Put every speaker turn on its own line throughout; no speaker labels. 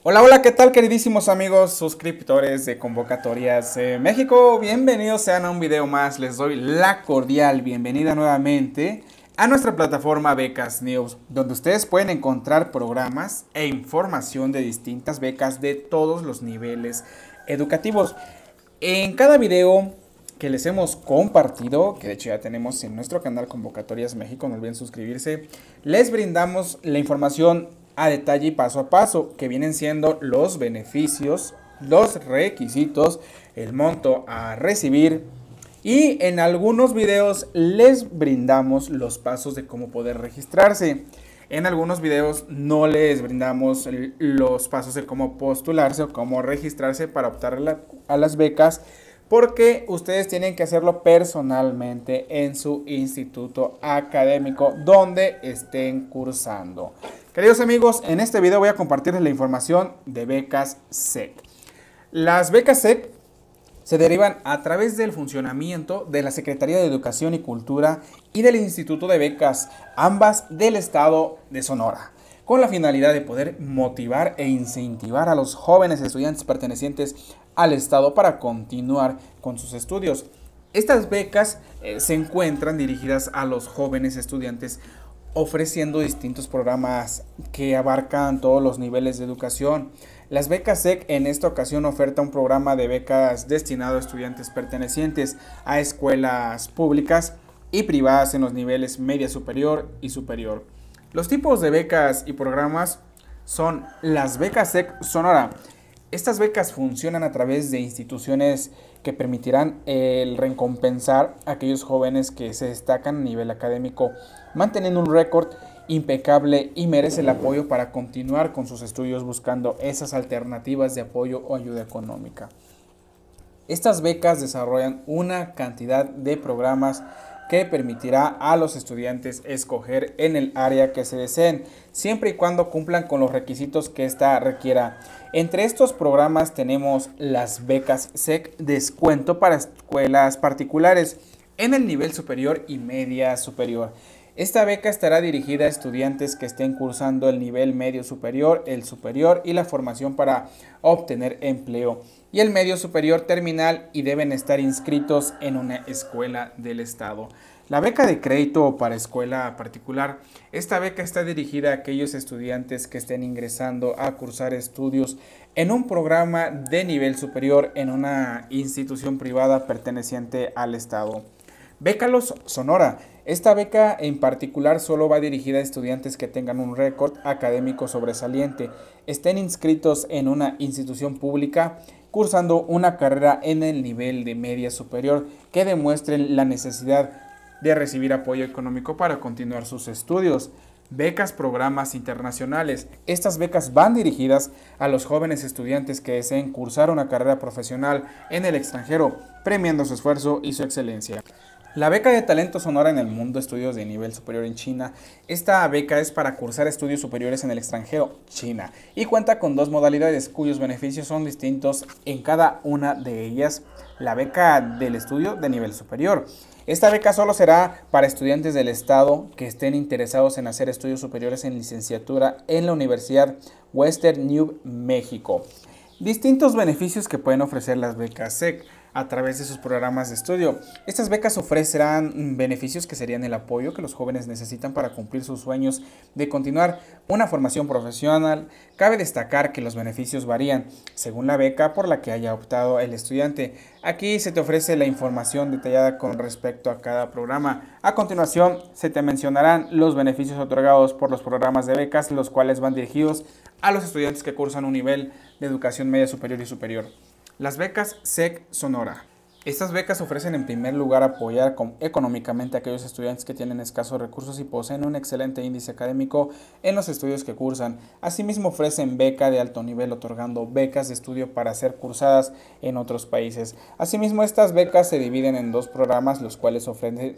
Hola, hola, ¿qué tal queridísimos amigos suscriptores de Convocatorias México? Bienvenidos sean a un video más, les doy la cordial bienvenida nuevamente a nuestra plataforma Becas News, donde ustedes pueden encontrar programas e información de distintas becas de todos los niveles educativos. En cada video que les hemos compartido, que de hecho ya tenemos en nuestro canal Convocatorias México, no olviden suscribirse, les brindamos la información a detalle y paso a paso, que vienen siendo los beneficios, los requisitos, el monto a recibir y en algunos videos les brindamos los pasos de cómo poder registrarse. En algunos videos no les brindamos los pasos de cómo postularse o cómo registrarse para optar a las becas, porque ustedes tienen que hacerlo personalmente en su instituto académico donde estén cursando. Queridos amigos, en este video voy a compartirles la información de becas SEC. Las becas SEC se derivan a través del funcionamiento de la Secretaría de Educación y Cultura y del Instituto de Becas, ambas del estado de Sonora, con la finalidad de poder motivar e incentivar a los jóvenes estudiantes pertenecientes al estado para continuar con sus estudios. Estas becas se encuentran dirigidas a los jóvenes estudiantes ofreciendo distintos programas que abarcan todos los niveles de educación. Las becas SEC en esta ocasión oferta un programa de becas destinado a estudiantes pertenecientes a escuelas públicas y privadas en los niveles media superior y superior. Los tipos de becas y programas son las becas SEC Sonora. Estas becas funcionan a través de instituciones que permitirán el recompensar a aquellos jóvenes que se destacan a nivel académico, manteniendo un récord impecable y merece el apoyo para continuar con sus estudios buscando esas alternativas de apoyo o ayuda económica. Estas becas desarrollan una cantidad de programas que permitirá a los estudiantes escoger en el área que se deseen, siempre y cuando cumplan con los requisitos que ésta requiera. Entre estos programas tenemos las becas SEC descuento para escuelas particulares en el nivel superior y media superior. Esta beca estará dirigida a estudiantes que estén cursando el nivel medio superior, el superior y la formación para obtener empleo, y el medio superior terminal, y deben estar inscritos en una escuela del estado. La beca de crédito para escuela particular. Esta beca está dirigida a aquellos estudiantes que estén ingresando a cursar estudios en un programa de nivel superior en una institución privada perteneciente al estado. Bécalos Sonora. Esta beca en particular solo va dirigida a estudiantes que tengan un récord académico sobresaliente, estén inscritos en una institución pública, cursando una carrera en el nivel de media superior, que demuestren la necesidad de recibir apoyo económico para continuar sus estudios. Becas programas internacionales. Estas becas van dirigidas a los jóvenes estudiantes que deseen cursar una carrera profesional en el extranjero, premiando su esfuerzo y su excelencia. La beca de talento Sonora en el mundo, estudios de nivel superior en China. Esta beca es para cursar estudios superiores en el extranjero, China, y cuenta con dos modalidades cuyos beneficios son distintos en cada una de ellas. La beca del estudio de nivel superior. Esta beca solo será para estudiantes del estado que estén interesados en hacer estudios superiores en licenciatura en la Universidad Western New México. Distintos beneficios que pueden ofrecer las becas SEC a través de sus programas de estudio. Estas becas ofrecerán beneficios que serían el apoyo que los jóvenes necesitan para cumplir sus sueños de continuar una formación profesional. Cabe destacar que los beneficios varían según la beca por la que haya optado el estudiante. Aquí se te ofrece la información detallada con respecto a cada programa. A continuación se te mencionarán los beneficios otorgados por los programas de becas, los cuales van dirigidos a los estudiantes que cursan un nivel de educación media superior y superior. Las becas SEC Sonora. Estas becas ofrecen en primer lugar apoyar económicamente a aquellos estudiantes que tienen escasos recursos y poseen un excelente índice académico en los estudios que cursan. Asimismo ofrecen beca de alto nivel otorgando becas de estudio para ser cursadas en otros países. Asimismo, estas becas se dividen en dos programas, los cuales ofrecen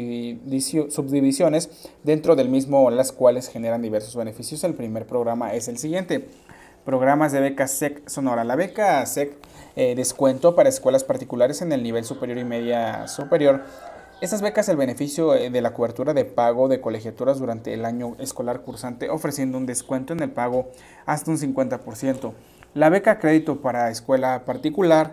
subdivisiones dentro del mismo, las cuales generan diversos beneficios. El primer programa es el siguiente. Programas de beca SEC Sonora. La beca SEC descuento para escuelas particulares en el nivel superior y media superior Estas becas, el beneficio de la cobertura de pago de colegiaturas durante el año escolar cursante, ofreciendo un descuento en el pago hasta un 50%. La beca crédito para escuela particular.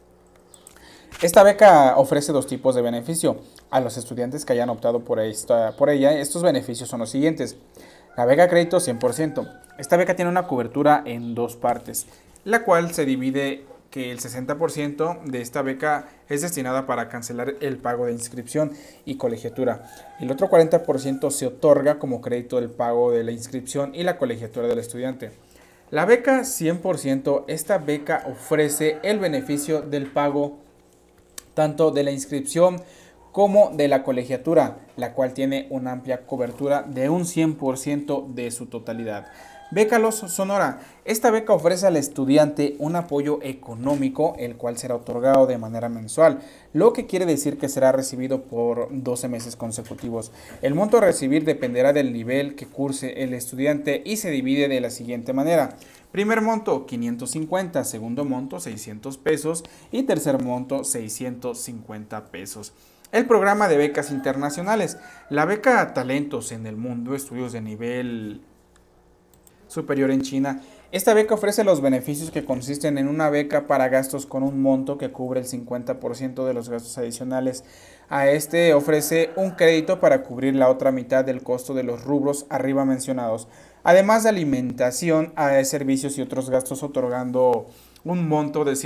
Esta beca ofrece dos tipos de beneficio. A los estudiantes que hayan optado por ella, estos beneficios son los siguientes. La beca crédito 100%. Esta beca tiene una cobertura en dos partes, la cual se divide que el 60% de esta beca es destinada para cancelar el pago de inscripción y colegiatura. El otro 40% se otorga como crédito del pago de la inscripción y la colegiatura del estudiante. La beca 100%, esta beca ofrece el beneficio del pago tanto de la inscripción como de la colegiatura, la cual tiene una amplia cobertura de un 100% de su totalidad. Beca Los Sonora. Esta beca ofrece al estudiante un apoyo económico, el cual será otorgado de manera mensual, lo que quiere decir que será recibido por 12 meses consecutivos. El monto a recibir dependerá del nivel que curse el estudiante y se divide de la siguiente manera. Primer monto 550, segundo monto 600 pesos y tercer monto 650 pesos. El programa de becas internacionales. La beca Talentos en el Mundo, estudios de nivel superior en China. Esta beca ofrece los beneficios que consisten en una beca para gastos con un monto que cubre el 50% de los gastos adicionales. A este ofrece un crédito para cubrir la otra mitad del costo de los rubros arriba mencionados, además de alimentación, servicios y otros gastos, otorgando un monto de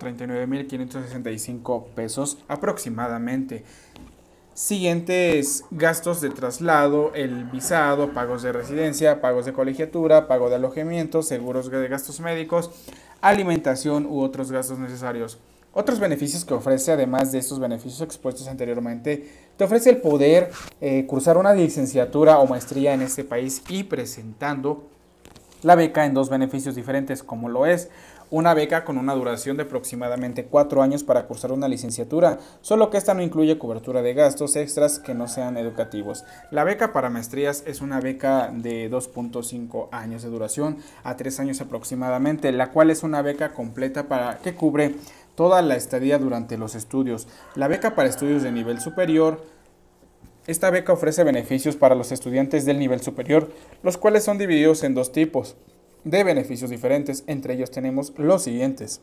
139.565 pesos aproximadamente. Siguientes gastos de traslado, el visado, pagos de residencia, pagos de colegiatura, pago de alojamiento, seguros de gastos médicos, alimentación u otros gastos necesarios. Otros beneficios que ofrece, además de estos beneficios expuestos anteriormente, te ofrece el poder cursar una licenciatura o maestría en este país y presentando la beca en dos beneficios diferentes, como lo es una beca con una duración de aproximadamente 4 años para cursar una licenciatura, solo que esta no incluye cobertura de gastos extras que no sean educativos. La beca para maestrías es una beca de 2.5 años de duración a 3 años aproximadamente, la cual es una beca completa para que cubre toda la estadía durante los estudios. La beca para estudios de nivel superior. Esta beca ofrece beneficios para los estudiantes del nivel superior, los cuales son divididos en dos tipos de beneficios diferentes. Entre ellos tenemos los siguientes.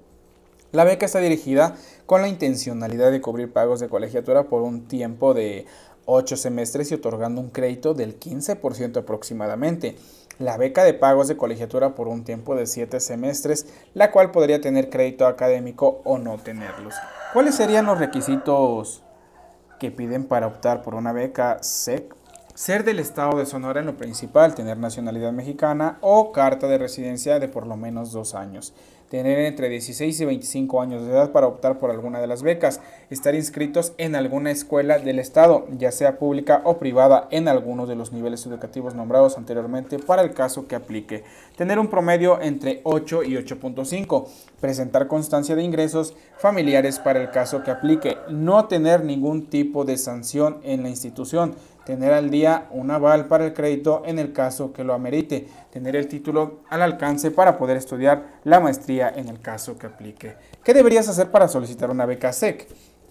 La beca está dirigida con la intencionalidad de cubrir pagos de colegiatura por un tiempo de 8 semestres y otorgando un crédito del 15% aproximadamente. La beca de pagos de colegiatura por un tiempo de 7 semestres, la cual podría tener crédito académico o no tenerlos. ¿Cuáles serían los requisitos que piden para optar por una beca SEC? Ser del estado de Sonora en lo principal, tener nacionalidad mexicana o carta de residencia de por lo menos 2 años. Tener entre 16 y 25 años de edad para optar por alguna de las becas. Estar inscritos en alguna escuela del estado, ya sea pública o privada, en alguno de los niveles educativos nombrados anteriormente para el caso que aplique. Tener un promedio entre 8 y 8.5. Presentar constancia de ingresos familiares para el caso que aplique. No tener ningún tipo de sanción en la institución. Tener al día un aval para el crédito en el caso que lo amerite. Tener el título al alcance para poder estudiar la maestría en el caso que aplique. ¿Qué deberías hacer para solicitar una beca SEC?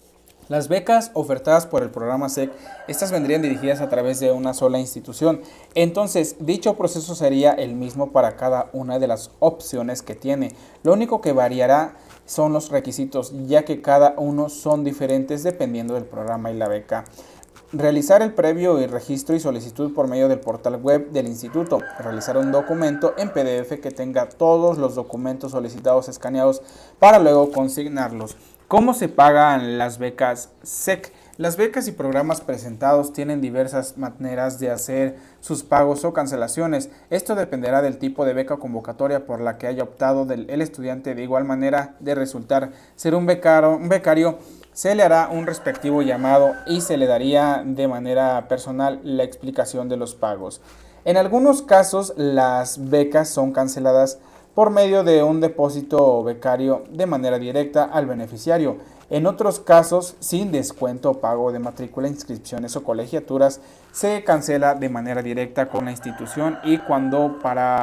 Las becas ofertadas por el programa SEC, estas vendrían dirigidas a través de una sola institución. Entonces, dicho proceso sería el mismo para cada una de las opciones que tiene. Lo único que variará son los requisitos, ya que cada uno son diferentes dependiendo del programa y la beca. Realizar el previo y registro y solicitud por medio del portal web del instituto. Realizar un documento en PDF que tenga todos los documentos solicitados escaneados para luego consignarlos. ¿Cómo se pagan las becas SEC? Las becas y programas presentados tienen diversas maneras de hacer sus pagos o cancelaciones. Esto dependerá del tipo de beca o convocatoria por la que haya optado el estudiante. De igual manera, de resultar ser un becario, se le hará un respectivo llamado y se le daría de manera personal la explicación de los pagos. En algunos casos, las becas son canceladas por medio de un depósito becario de manera directa al beneficiario. En otros casos, sin descuento o pago de matrícula, inscripciones o colegiaturas, se cancela de manera directa con la institución y cuando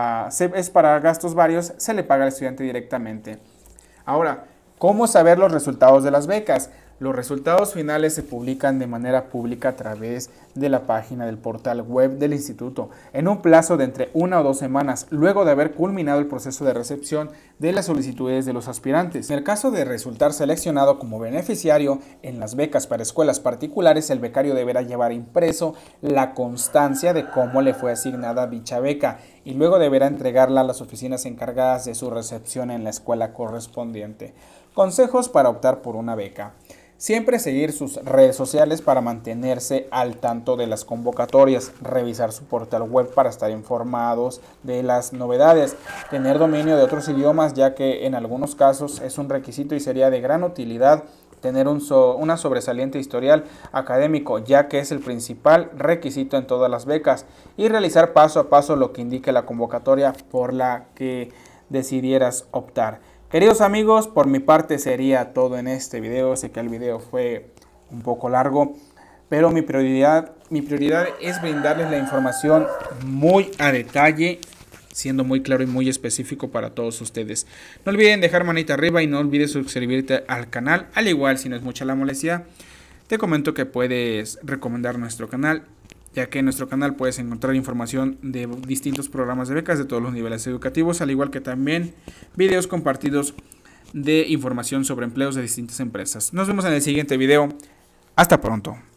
es para gastos varios, se le paga al estudiante directamente. Ahora, ¿cómo saber los resultados de las becas? Los resultados finales se publican de manera pública a través de la página del portal web del instituto en un plazo de entre 1 o 2 semanas, luego de haber culminado el proceso de recepción de las solicitudes de los aspirantes. En el caso de resultar seleccionado como beneficiario en las becas para escuelas particulares, el becario deberá llevar impreso la constancia de cómo le fue asignada dicha beca y luego deberá entregarla a las oficinas encargadas de su recepción en la escuela correspondiente. Consejos para optar por una beca. Siempre seguir sus redes sociales para mantenerse al tanto de las convocatorias, revisar su portal web para estar informados de las novedades, tener dominio de otros idiomas ya que en algunos casos es un requisito y sería de gran utilidad tener una sobresaliente historial académico ya que es el principal requisito en todas las becas y realizar paso a paso lo que indique la convocatoria por la que decidieras optar. Queridos amigos, por mi parte sería todo en este video. Sé que el video fue un poco largo, pero mi prioridad es brindarles la información muy a detalle, siendo muy claro y muy específico para todos ustedes. No olviden dejar manita arriba y no olvides suscribirte al canal. Al igual, si no es mucha la molestia, te comento que puedes recomendar nuestro canal, ya que en nuestro canal puedes encontrar información de distintos programas de becas de todos los niveles educativos, al igual que también videos compartidos de información sobre empleos de distintas empresas. Nos vemos en el siguiente video. Hasta pronto.